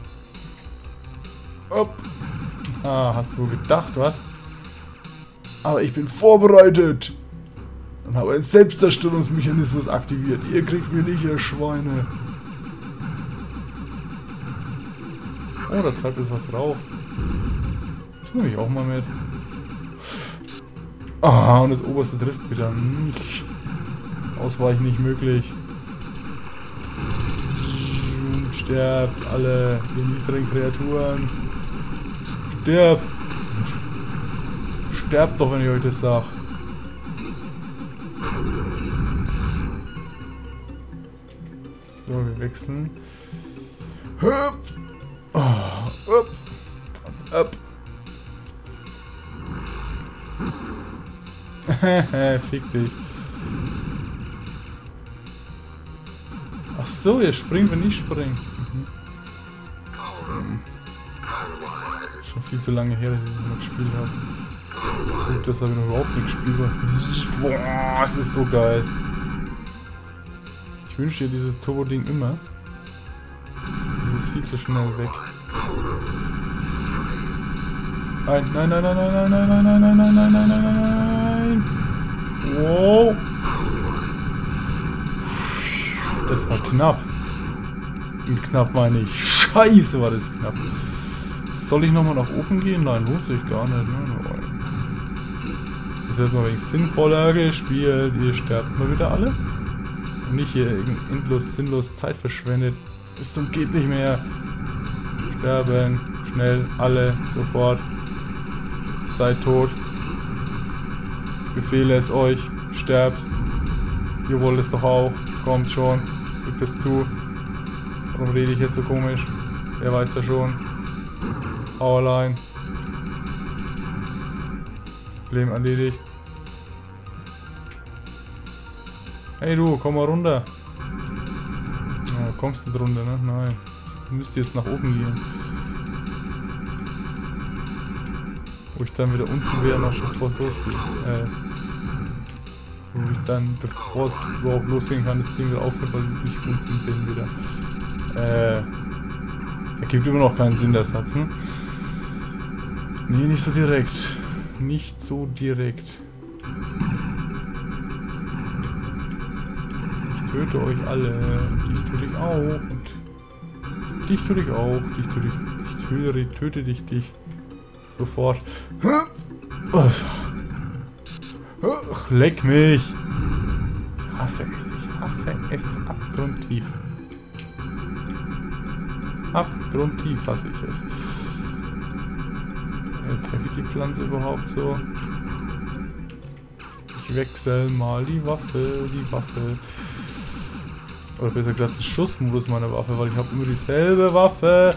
Upp. Ah, hast du gedacht, was? Aber ich bin vorbereitet. Und habe einen Selbstzerstörungsmechanismus aktiviert. Ihr kriegt mich nicht, ihr Schweine. Oh, da treibt jetzt was rauf. Das nehme ich auch mal mit. Ah, und das oberste trifft wieder. Ausweichen nicht möglich. Sterbt alle, ihr niedrigen Kreaturen. Stirbt! Sterbt doch, wenn ich euch das sag. So, wir wechseln. Hüpf. Oh, up. Up. Fick dich. Ach so, ihr springt, wenn ich springe. Schon viel zu lange her, dass ich das mal gespielt habe. Gut, das habe ich noch überhaupt nicht gespielt. Boah, es ist so geil. Ich wünsche dir dieses Turbo-Ding immer. Das ist viel zu schnell weg. Nein, nein, nein, nein, nein, nein, nein, nein, nein, nein, nein, nein, nein, nein. Wow. Das war knapp. Und knapp meine ich. Scheiße, war das knapp. Soll ich nochmal nach oben gehen? Nein, lohnt sich gar nicht. Ne? Das wird mal wenig sinnvoller gespielt. Ihr sterbt mal wieder alle. Und nicht hier endlos, sinnlos Zeit verschwendet. Bis zum geht nicht mehr. Sterben. Schnell. Alle. Sofort. Seid tot. Ich befehle es euch. Sterbt. Ihr wollt es doch auch. Kommt schon. Gibt es zu. Warum rede ich jetzt so komisch? Wer weiß ja schon. Hau allein. Problem erledigt. Hey du, komm mal runter. Ja, kommst du drunter, ne? Nein. Du müsst jetzt nach oben gehen. Wo ich dann wieder unten wäre, noch bevor es losgeht. Wo ich dann, bevor es überhaupt losgehen kann, das Ding wieder aufhört, weil ich unten bin wieder. Ergibt immer noch keinen Sinn, der Satz, ne? Nee, nicht so direkt. Nicht so direkt. Ich töte euch alle. Dich töte ich auch. Und dich töte ich auch. Dich töte ich. Ich töte dich. Sofort. Ach, leck mich. Ich hasse es. Ich hasse es abgrundtief. Abgrundtief hasse ich es. Treffe ich die Pflanze überhaupt so? Ich wechsle mal die Waffe. Oder besser gesagt, den Schussmodus meiner Waffe, weil ich habe immer dieselbe Waffe.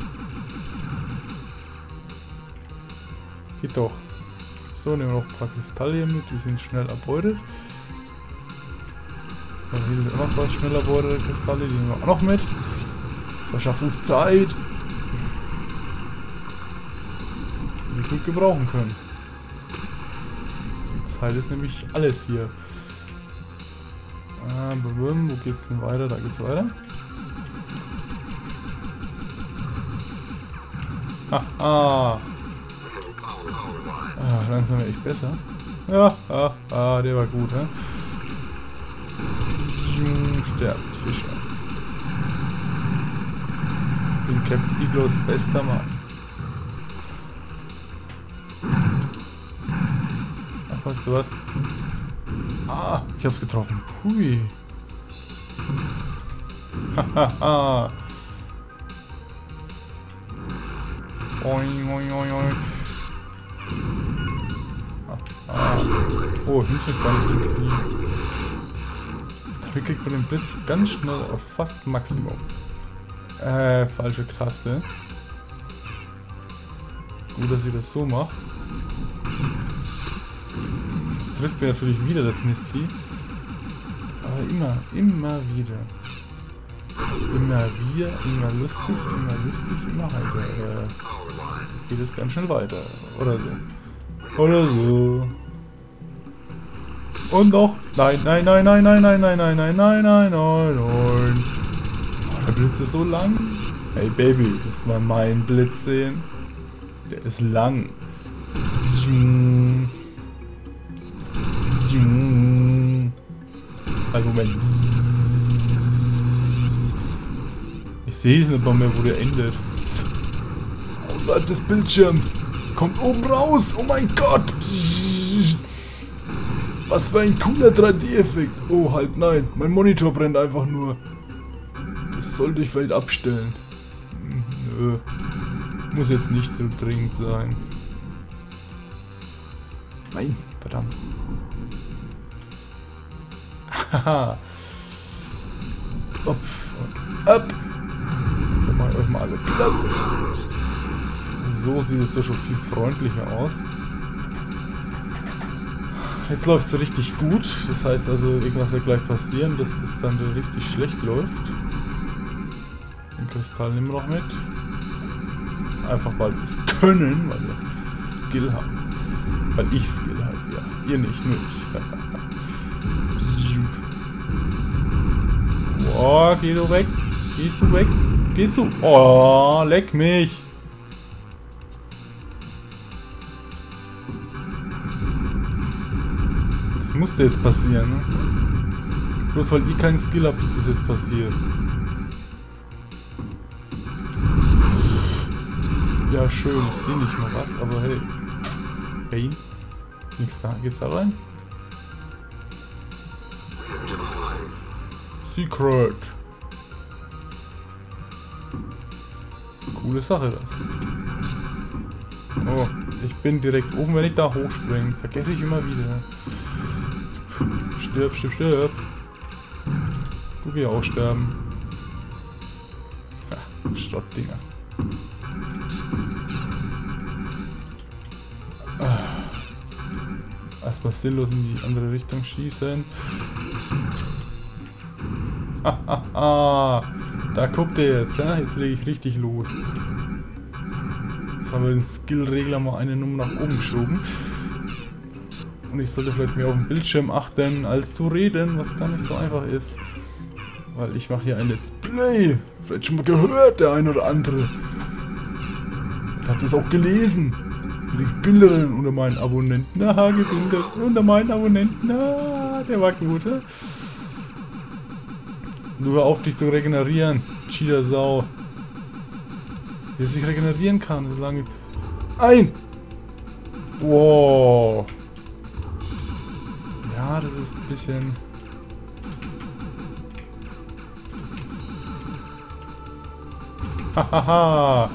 Geht doch. So, nehmen wir noch ein paar Kristalle mit, die sind schnell erbeutet. Dann hier sind auch noch was schnell erbeutete Kristalle, die nehmen wir auch noch mit. Das verschafft uns Zeit. Die wir gut gebrauchen können. Die Zeit ist nämlich alles hier. Wo geht's denn weiter? Da geht's weiter. Haha. Langsam echt besser. Ja, der war gut, ne? Sterbt Fischer. Bin Captain Iglos bester Mann. Ach, weißt du was? Ah, ich hab's getroffen. Pui. Hahaha. Oing, oing, oing, oing. Oh, ich bin gar nicht in den Knie. Dafür kriegt man den Blitz ganz schnell auf fast Maximum. Falsche Taste. Gut, dass ich das so mache. Das trifft mir natürlich wieder, das Mistvieh. Aber immer wieder. Immer lustig, immer heiter. Geht es ganz schnell weiter. Oder so. Oder so. Und noch. Nein. Oh, der Blitz ist so lang. Hey Baby, das war mein Blitz sehen. Der ist lang. Also Moment. Ich sehe es nicht mal mehr, wo der endet. Außerhalb des Bildschirms. Kommt oben raus. Oh mein Gott. Was für ein cooler 3D-Effekt. Oh, halt nein. Mein Monitor brennt einfach nur. Das sollte ich vielleicht abstellen. Nö. Muss jetzt nicht so dringend sein. Nein, verdammt. Haha. Up. mal alle platt. So sieht es doch schon viel freundlicher aus. Jetzt läuft es richtig gut. Das heißt also, irgendwas wird gleich passieren, dass es dann richtig schlecht läuft. Den Kristall nehmen wir noch mit. Einfach weil wir es können, weil wir Skill haben. Weil ich Skill habe, ja. Ihr nicht, nur ich. Oh, geh du weg. Gehst du weg? Gehst du? Oh, leck mich. Das musste jetzt passieren, ne? Bloß weil ich keinen Skill habe, ist das jetzt passiert. Ja, schön. Ich sehe nicht mal was, aber hey. Pain? Nichts da. Geht's da rein? Secret. Coole Sache das. Oh, ich bin direkt oben, wenn ich da hochspringe. Vergesse ich immer wieder. Stirb, stirb, stirb. Du wirst auch sterben. Ja, Schrottdinger. Erstmal sinnlos in die andere Richtung schießen. Hahaha. Da guckt ihr jetzt, ja? Jetzt lege ich richtig los. Jetzt haben wir den Skill-Regler mal eine Nummer nach oben geschoben. Und ich sollte vielleicht mehr auf den Bildschirm achten, als zu reden, was gar nicht so einfach ist. Weil ich mache hier ein Let's Play. Vielleicht schon mal gehört, der ein oder andere. Ich habe das auch gelesen. Die Bilder unter meinen Abonnenten. Aha, gebildet. Unter meinen Abonnenten. Ah, der war gut, ja? Nur auf dich zu regenerieren. Cheater Sau. Wie er sich regenerieren kann, solange. Ein! Wow. Ja, das ist ein bisschen. Hahaha.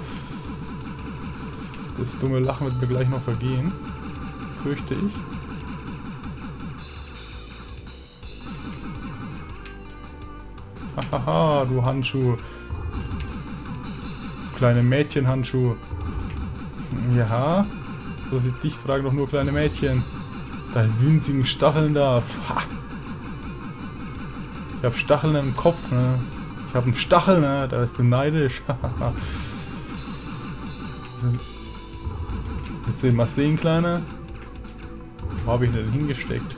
Das dumme Lachen wird mir gleich noch vergehen. Fürchte ich. Hahaha, du Handschuh. Kleine Mädchenhandschuh. Ja. So sieht dich tragen doch nur kleine Mädchen. Deine winzigen Stacheln da. Ich hab Stacheln im Kopf, ne? Ich hab einen Stachel, ne? Da bist du neidisch. Willst du den mal sehen, Kleiner? Wo habe ich denn hingesteckt?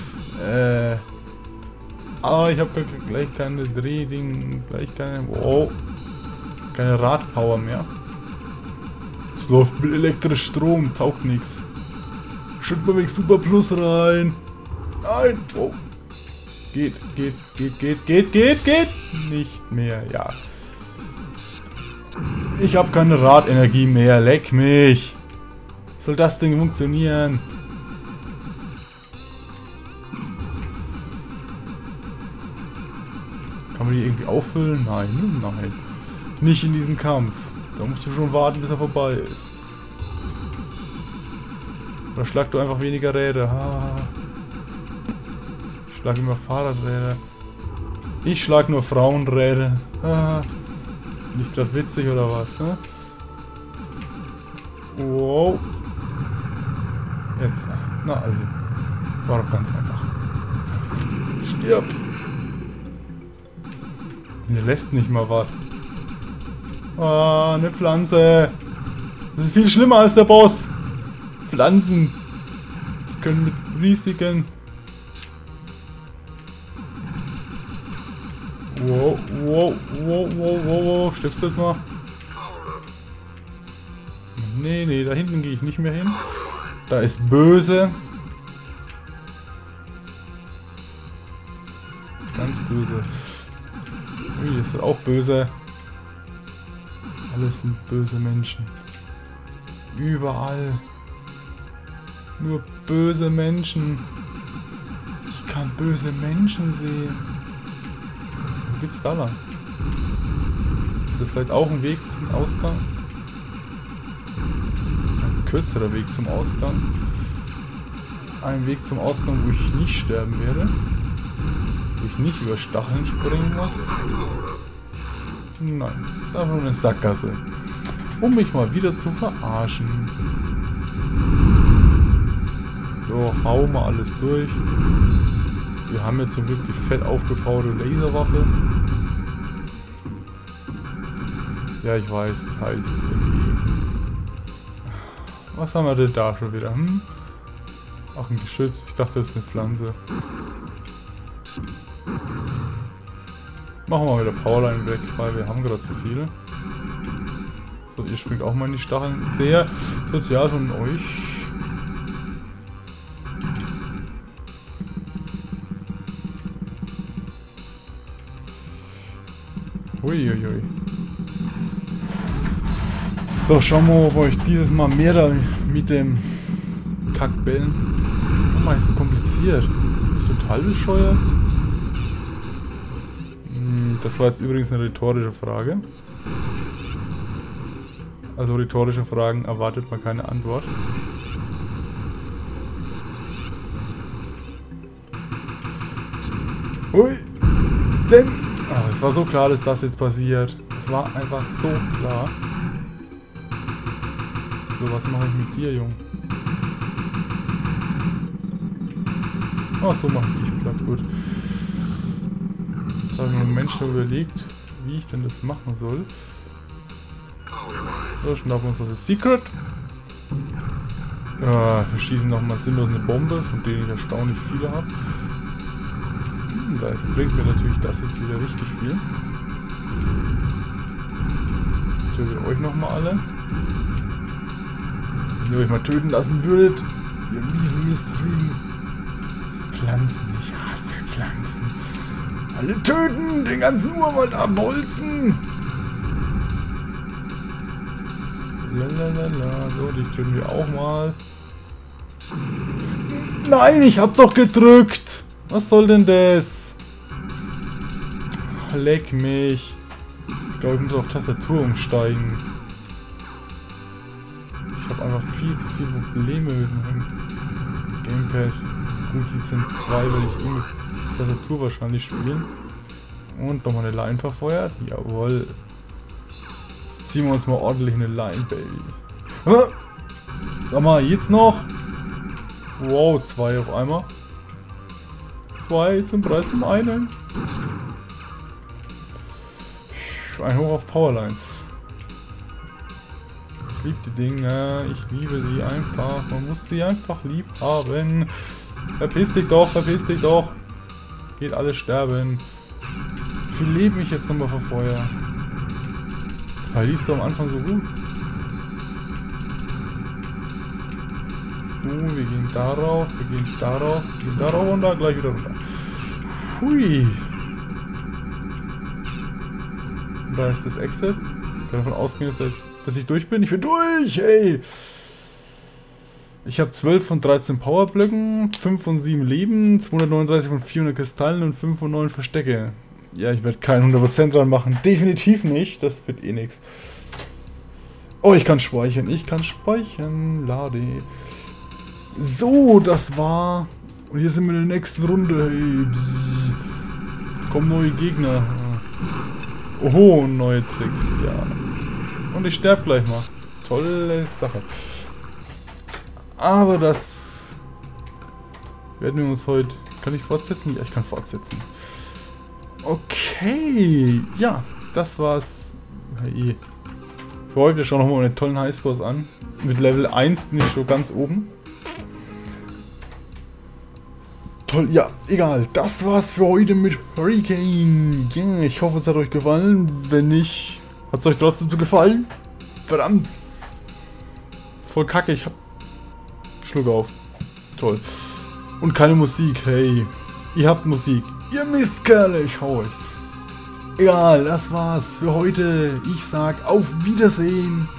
Ah, ich habe gleich keine Drehding, gleich keine... Wow. Keine Radpower mehr. Es läuft mit elektrischem Strom, taugt nichts. Schütt mal weg Super Plus rein. Nein! Oh. Geht. Nicht mehr, ja. Ich habe keine Radenergie mehr, leck mich. Soll das Ding funktionieren? Kann man die irgendwie auffüllen? Nein, nein. Nicht in diesem Kampf. Da musst du schon warten, bis er vorbei ist. Oder schlag du einfach weniger Räder. Ich schlag immer Fahrradräder. Ich schlag nur Frauenräder. Bin ich grad witzig oder was? Ne? Wow. Jetzt. Na also. War doch ganz einfach. Stirb. Mir lässt nicht mal was. Ah, eine Pflanze. Das ist viel schlimmer als der Boss. Pflanzen. Die können mit riesigen... Wow. Stirbst du jetzt mal? Nee, da hinten gehe ich nicht mehr hin. Da ist böse. Ganz böse. Ui, das ist auch böse. Alles sind böse Menschen. Überall. Nur böse Menschen. Ich kann böse Menschen sehen. Wo geht's da lang? Ist das vielleicht auch ein Weg zum Ausgang? Ein kürzerer Weg zum Ausgang. Ein Weg zum Ausgang, wo ich nicht sterben werde. Wo ich nicht über Stacheln springen muss. Nein, das ist einfach nur eine Sackgasse. Um mich mal wieder zu verarschen. So, hau mal alles durch. Wir haben jetzt zum Glück die fett aufgebaute Laserwaffe. Ja, ich weiß, heißt irgendwie. Was haben wir denn da schon wieder? Ach, ein Geschütz. Ich dachte, das ist eine Pflanze. Machen wir mal wieder Powerline weg, weil wir haben gerade zu viele. So, ihr springt auch mal in die Stacheln. Sehr sozial von euch. Uiuiui. So, schauen wir mal, ob euch dieses Mal mehr da mit dem Kackbällen. Oh, ist so kompliziert. Bin ich total bescheuert? Das war jetzt übrigens eine rhetorische Frage. Also rhetorische Fragen erwartet man keine Antwort. Hui! Denn... Oh, es war so klar, dass das jetzt passiert. Es war einfach so klar. So, was mache ich mit dir, Junge? Ach so, mache ich dich platt, gut. Jetzt habe ich mir einen Menschen überlegt, wie ich denn das machen soll. So, schnappen wir uns noch das Secret. Ja, wir schießen nochmal sinnlos eine Bombe, von denen ich erstaunlich viele habe. Da bringt mir natürlich das jetzt wieder richtig viel. Ich töte euch nochmal alle. Wenn ihr euch mal töten lassen würdet, ihr miesen Mistfliegen. Pflanzen, ich hasse Pflanzen. Alle töten, den ganzen Urwald abholzen. Lalalala, so, die töten wir auch mal. Nein, ich hab doch gedrückt. Was soll denn das? Leck mich. Ich glaube, ich muss auf Tastatur umsteigen. Ich habe einfach viel zu viele Probleme mit meinem Gamepad. Gut, die sind 2, weil ich mit Tastatur wahrscheinlich spielen. Und nochmal eine Line verfeuert. Jawohl. Jetzt ziehen wir uns mal ordentlich eine Line, Baby. Sag mal, jetzt noch. Wow, 2 auf einmal. 2 zum Preis von einem. Ein Hoch auf Powerlines. Ich liebe die Dinge, ich liebe sie einfach. Man muss sie einfach lieb haben. Verpiss dich doch, verpiss dich doch. Geht alles sterben. Wie viel Leben ich jetzt nochmal vor Feuer? Da liefst du am Anfang so gut. So, wir gehen darauf, wir gehen darauf, wir gehen darauf und da gleich wieder runter. Hui. Und da ist das Exit. Ich kann davon ausgehen, dass ich durch bin. Ich bin durch, hey! Ich habe 12 von 13 Powerblöcken, 5 von 7 Leben, 239 von 400 Kristallen und 5 von 9 Verstecke. Ja, ich werde keinen 100% dran machen. Definitiv nicht. Das wird eh nichts. Oh, ich kann speichern. Ich kann speichern. Lade. So, das war... Und hier sind wir in der nächsten Runde. Hey, kommen neue Gegner. Oho, neue Tricks. Ja. Und ich sterbe gleich mal. Tolle Sache. Aber das... werden wir uns heute... Kann ich fortsetzen? Ja, ich kann fortsetzen. Okay. Ja, das war's. Hey. Für heute schauen wir nochmal meine tollen Highscores an. Mit Level 1 bin ich schon ganz oben. Toll, ja, egal. Das war's für heute mit Hurricane. Yeah, ich hoffe, es hat euch gefallen. Wenn nicht, hat es euch trotzdem so gefallen? Verdammt. Ist voll kacke, ich hab... Schluck auf. Toll. Und keine Musik, hey. Ihr habt Musik. Ihr Mistkerle, ich hau euch. Egal, das war's für heute. Ich sag auf Wiedersehen.